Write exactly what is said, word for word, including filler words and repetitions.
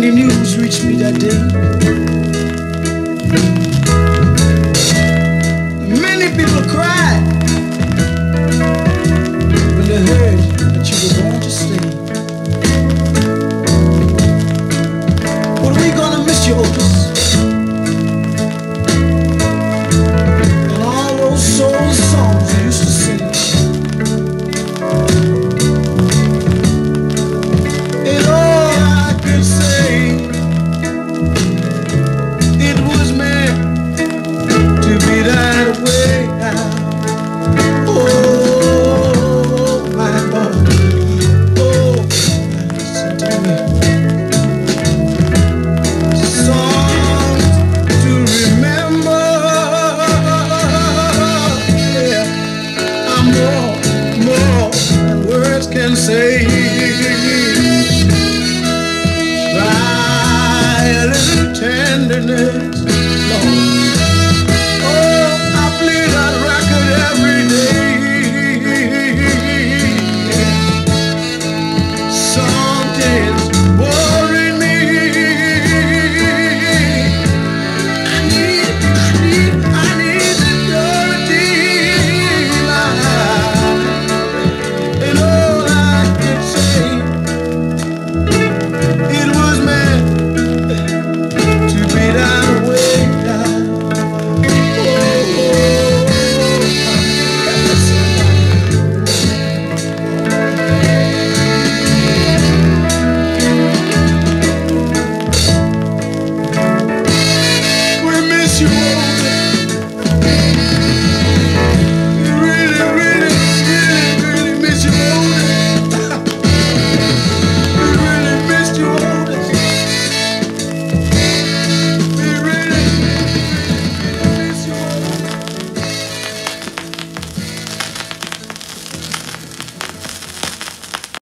when the news reached me that day, many people cried when they heard that you were going to stay. But we gonna miss you, Otis, and all those soul songs you used to sing. And all I could say, it was meant to be that way. Oh my God, oh, listen to me. Songs to remember, yeah, I'm more, more than words can say. Try a little tenderness